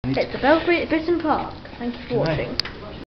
It's the Belgrade Britton Park. Thank you for watching.